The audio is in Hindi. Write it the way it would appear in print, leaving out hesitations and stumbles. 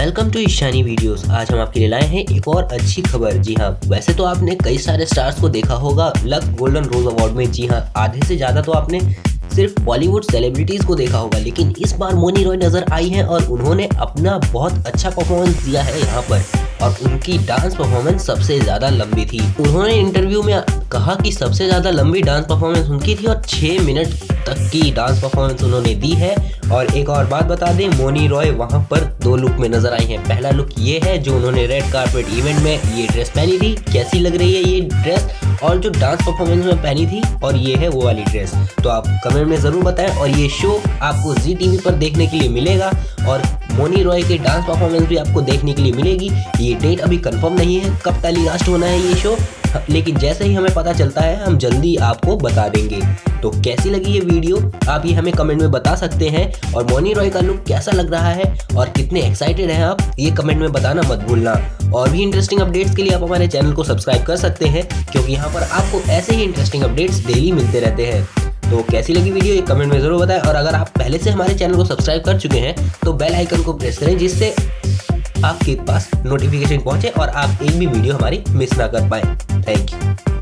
Welcome to Ishani videos. आज हम आपके लिए लाए हैं एक और अच्छी खबर। जी हाँ, वैसे तो आपने कई सारे स्टार्स को देखा होगा लक गोल्डन रोज अवार्ड में। जी हाँ, आधे से ज़्यादा तो आपने सिर्फ बॉलीवुड सेलिब्रिटीज़ को देखा होगा, लेकिन इस बार मोनी रॉय नज़र आई हैं और उन्होंने अपना बहुत अच्छा परफॉर्मेंस दिया है यहाँ पर। और उनकी डांस परफॉर्मेंस सबसे ज़्यादा लंबी थी। उन्होंने इंटरव्यू में कहा कि सबसे ज़्यादा लंबी डांस परफॉर्मेंस उनकी थी और 6 मिनट तक की डांस परफॉर्मेंस उन्होंने दी है। और एक और बात बता दें, मोनी रॉय वहाँ पर 2 लुक में नजर आई हैं। पहला लुक ये है जो उन्होंने रेड कार्पेट इवेंट में ये ड्रेस पहनी थी। कैसी लग रही है ये ड्रेस, और जो डांस परफॉर्मेंस में पहनी थी, और ये है वो वाली ड्रेस। तो आप कमेंट में ज़रूर बताएं। और ये शो आपको जी टीवी पर देखने के लिए मिलेगा और मोनी रॉय के डांस परफॉर्मेंस भी आपको देखने के लिए मिलेगी। ये डेट अभी कंफर्म नहीं है कब टेलीकास्ट होना है ये शो, लेकिन जैसे ही हमें पता चलता है हम जल्दी आपको बता देंगे। तो कैसी लगी ये वीडियो आप ये हमें कमेंट में बता सकते हैं। और मोनी रॉय का लुक कैसा लग रहा है और कितने एक्साइटेड हैं आप, ये कमेंट में बताना मत भूलना। और भी इंटरेस्टिंग अपडेट्स के लिए आप हमारे चैनल को सब्सक्राइब कर सकते हैं, क्योंकि यहाँ पर आपको ऐसे ही इंटरेस्टिंग अपडेट्स डेली मिलते रहते हैं। तो कैसी लगी वीडियो ये कमेंट में ज़रूर बताएं। और अगर आप पहले से हमारे चैनल को सब्सक्राइब कर चुके हैं तो बेल आइकन को प्रेस करें, जिससे आपके पास नोटिफिकेशन पहुंचे और आप एक भी वीडियो हमारी मिस ना कर पाएं। Thank you.